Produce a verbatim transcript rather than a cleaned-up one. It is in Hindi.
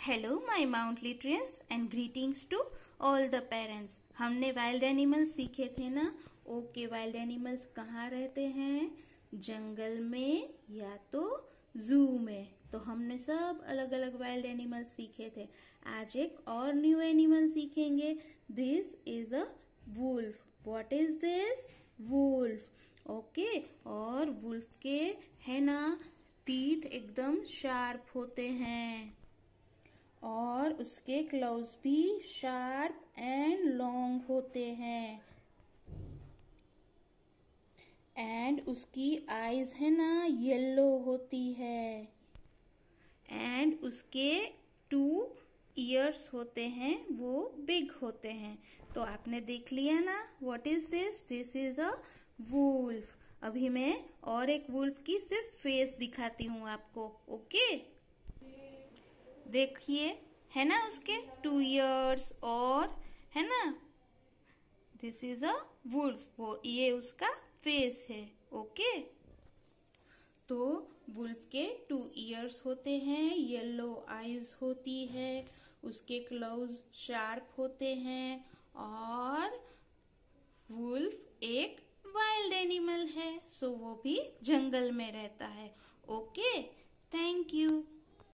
Hello my Mountliterians and greetings to all the parents. हमने वाइल्ड एनिमल्स सीखे थे ना। ओके, वाइल्ड एनिमल्स कहाँ रहते हैं? जंगल में या तो जू में। तो हमने सब अलग अलग वाइल्ड एनिमल्स सीखे थे। आज एक और न्यू एनिमल सीखेंगे। This is a wolf. What is this? Wolf. Okay, और वुल्फ के है ना टीथ एकदम शार्प होते हैं और उसके क्लॉज भी शार्प एंड लॉन्ग होते हैं। एंड उसकी आईज है ना येलो होती है। एंड उसके टू ईयर्स होते हैं, वो बिग होते हैं। तो आपने देख लिया ना, what is this? This is a wolf. अभी मैं और एक वुल्फ की सिर्फ फेस दिखाती हूँ आपको। ओके, देखिए है ना उसके टू ईयर्स और है ना, दिस इज अ वुल्फ। वो ये उसका फेस है। ओके, तो वुल्फ के टू ईयर्स होते हैं, येलो आईज होती है, उसके क्लॉज शार्प होते हैं और वुल्फ एक वाइल्ड एनिमल है, सो वो भी जंगल में रहता है।